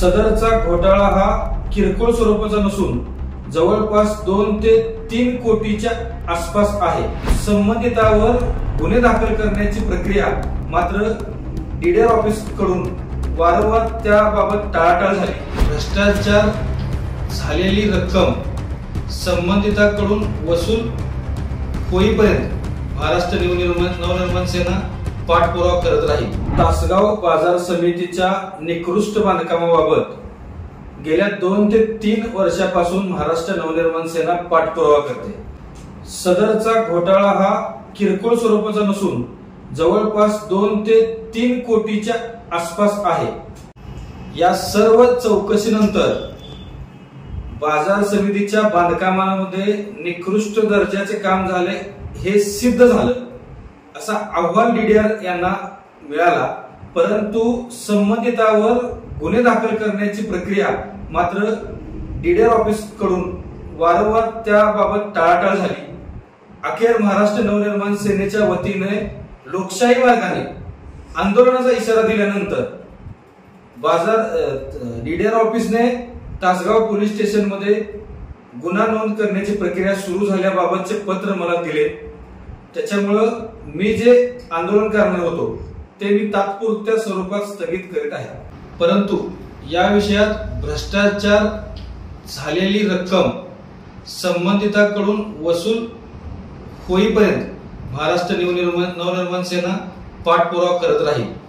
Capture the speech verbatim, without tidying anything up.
सदरचा घोटाळा हा किरकोळ स्वरूपाचा नसून जवळपास दोन ते तीन कोटीच्या आसपास आहे। संबंधितांवर गुन्हे दाखल करण्याची प्रक्रिया मात्र डीडीआर ऑफिस कडून वारंवार त्याबाबत टाळाटाळ झाली। भ्रष्टाचार झालेली रक्कम संबंधितांकडून वसूल होईपर्यंत महाराष्ट्र नवनिर्माण सेना पाठपुरावा करत राहील। तासगाव बाजार समितीच्या निकृष्ट बांधकामाबाबत गेल्या दोन ते तीन वर्षापासून महाराष्ट्र नवनिर्माण सेना पाठपुरावा करते। सदरचा घोटाळा हा किरकोळ स्वरूपाचा नसून जवळपास दोन ते तीन कोटीच्या आसपास आहे। या सर्व चौकशीनंतर बाजार समितीच्या बांधकामामध्ये निकृष्ट दर्जाचे काम झाले हे सिद्ध झालं असा अहवाल डीडीआर यांना मिळाला, परंतु संबंधितांवर गुन्हे दाखल करण्याची प्रक्रिया मात्र डीडीआर ऑफिस कडून वारंवार त्याबाबत टाळाटाळ झाली। अखेर महाराष्ट्र नवनिर्माण सेनेच्या वतीने लोकशाही मार्गाने आंदोलनाचा इशारा दिल्यानंतर बाजार डीडीआर ऑफिसने तासगाव पोलीस स्टेशन मध्ये गुन्हा नोंद करण्याची प्रक्रिया सुरू झाल्याबाबतचे पत्र मला दिले। त्याच्यामुळं मी जे आंदोलन करणार होतो ते मी तात्पुरत्या स्वरूपात स्थगित करीत आहे। परंतु या विषयात भ्रष्टाचार झालेली रक्कम संबंधितांकडून वसूल होईपर्यंत महाराष्ट्र नवनिर्माण सेना पाठपुरावा करत राहील।